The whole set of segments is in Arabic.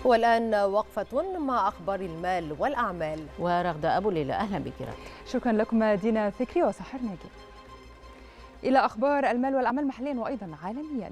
والآن وقفة مع أخبار المال والأعمال ورغدة أبو ليلى. أهلا بك رغدة. شكرا لكم دينا فكري وسحر ناجي. إلى أخبار المال والأعمال محليا وأيضا عالميا.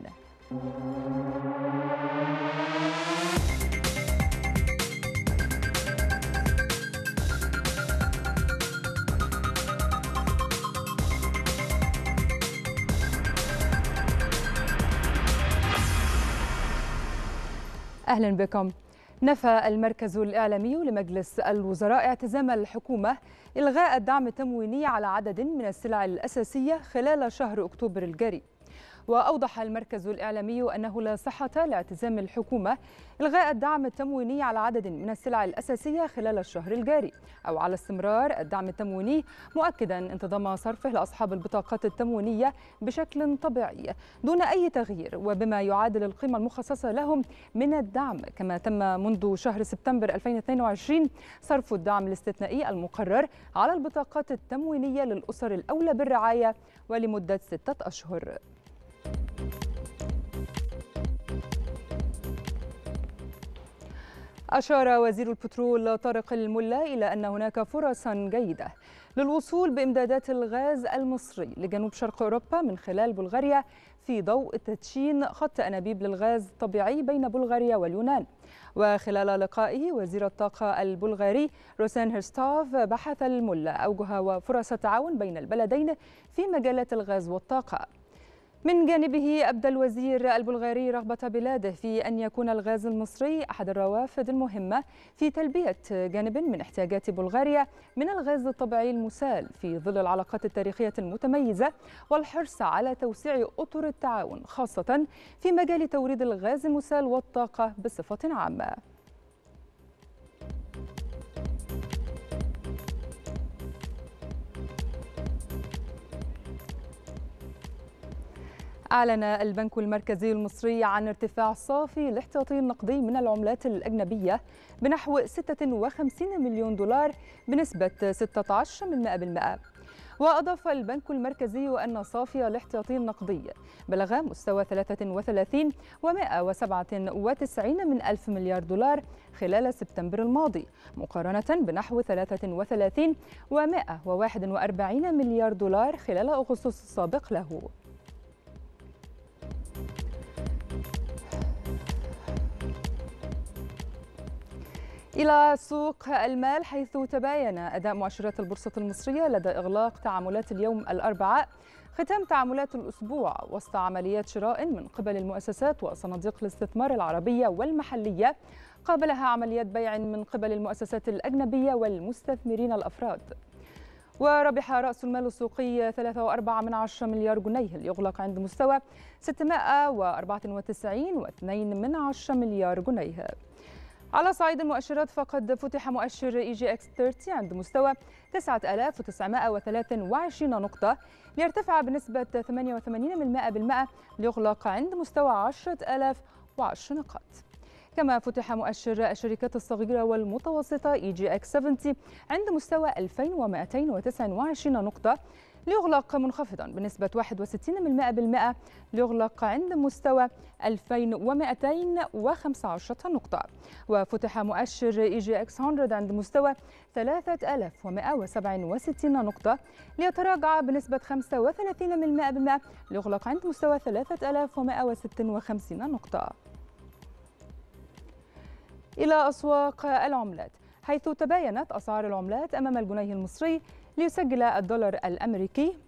أهلا بكم. نفى المركز الإعلامي لمجلس الوزراء اعتزام الحكومة إلغاء الدعم التمويني على عدد من السلع الأساسية خلال شهر أكتوبر الجاري. وأوضح المركز الإعلامي أنه لا صحة لاعتزام الحكومة إلغاء الدعم التمويني على عدد من السلع الأساسية خلال الشهر الجاري أو على استمرار الدعم التمويني، مؤكدا انتظام صرفه لأصحاب البطاقات التموينية بشكل طبيعي دون أي تغيير وبما يعادل القيمة المخصصة لهم من الدعم، كما تم منذ شهر سبتمبر 2022 صرف الدعم الاستثنائي المقرر على البطاقات التموينية للأسر الأولى بالرعاية ولمدة 6 أشهر. أشار وزير البترول طارق الملا إلى أن هناك فرصا جيدة للوصول بإمدادات الغاز المصري لجنوب شرق أوروبا من خلال بلغاريا في ضوء تدشين خط أنابيب للغاز الطبيعي بين بلغاريا واليونان. وخلال لقائه وزير الطاقة البلغاري روسان هيرستوف بحث الملا أوجه وفرص التعاون بين البلدين في مجالات الغاز والطاقة. من جانبه أبدى الوزير البلغاري رغبة بلاده في أن يكون الغاز المصري أحد الروافد المهمة في تلبية جانب من احتياجات بلغاريا من الغاز الطبيعي المسال في ظل العلاقات التاريخية المتميزة والحرص على توسيع أطر التعاون خاصة في مجال توريد الغاز المسال والطاقة بصفة عامة. أعلن البنك المركزي المصري عن ارتفاع صافي الاحتياطي النقدي من العملات الأجنبية بنحو 56 مليون دولار بنسبة 16%. وأضاف البنك المركزي أن صافي الاحتياطي النقدي بلغ مستوى 33,197 مليار دولار خلال سبتمبر الماضي، مقارنة بنحو 33,141 مليار دولار خلال أغسطس السابق له. إلى سوق المال، حيث تباين أداء مؤشرات البورصة المصرية لدى إغلاق تعاملات اليوم الأربعاء ختام تعاملات الأسبوع وسط عمليات شراء من قبل المؤسسات وصناديق الاستثمار العربية والمحلية، قابلها عمليات بيع من قبل المؤسسات الأجنبية والمستثمرين الأفراد. وربح رأس المال السوقي 3.4 مليار جنيه ليغلق عند مستوى 694.2 مليار جنيه. على صعيد المؤشرات، فقد فتح مؤشر EGX 30 عند مستوى 9923 نقطة ليرتفع بنسبة 88% ليغلق عند مستوى 10,010 نقاط. كما فتح مؤشر الشركات الصغيرة والمتوسطة EGX 70 عند مستوى 2229 نقطة ليغلق منخفضا بنسبة 61% ليغلق عند مستوى 2215 نقطة. وفتح مؤشر EGX 100 عند مستوى 3167 نقطة ليتراجع بنسبة 35% ليغلق عند مستوى 3156 نقطة. إلى أسواق العملات، حيث تباينت أسعار العملات أمام الجنيه المصري ليسجل الدولار الأمريكي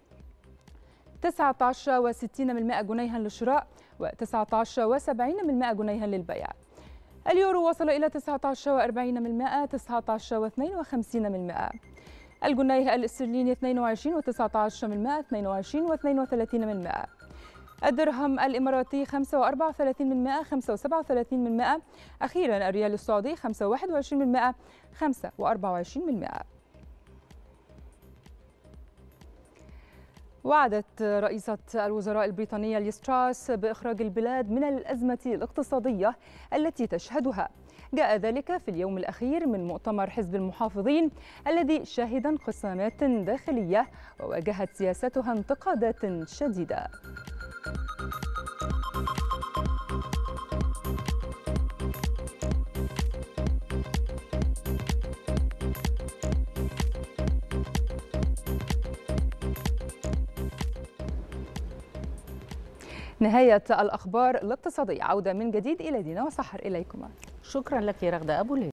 19.60 جنيها للشراء و19.70 جنيها للبيع. اليورو وصل إلى 19.40 19.52. الجنيه الاسترليني 22.19 22.32. الدرهم الإماراتي 5.34 5.37. أخيرا الريال السعودي 5.21 5.24. وعدت رئيسة الوزراء البريطانية ليز تراس بإخراج البلاد من الأزمة الاقتصادية التي تشهدها. جاء ذلك في اليوم الأخير من مؤتمر حزب المحافظين الذي شهد انقسامات داخلية وواجهت سياستها انتقادات شديدة. نهاية الأخبار الاقتصادية. عودة من جديد إلى دينا وسحر، إليكما. شكرا لك يا رغدة أبو ليلى.